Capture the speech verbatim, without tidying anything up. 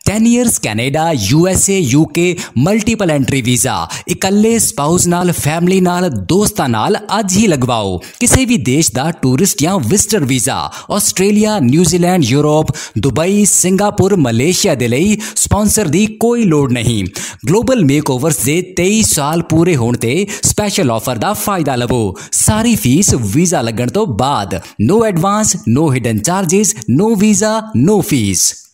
Ten years Canada USA UK multiple entry visa इकल्ले spouse नाल family नाल दोस्तां नाल अज ही लगवाओ। किसी भी देश दा टूरिस्ट या visitor visa Australia New Zealand Europe Dubai Singapore Malaysia दे लई स्पॉन्सर दी कोई लोड़ नहीं। ग्लोबल मेकओवर्स दे तेईस साल पूरे होने ते स्पेशल ऑफर दा फायदा लवो। सारी फीस वीज़ा लगन तो बाद। No advance no hidden charges no visa no fees.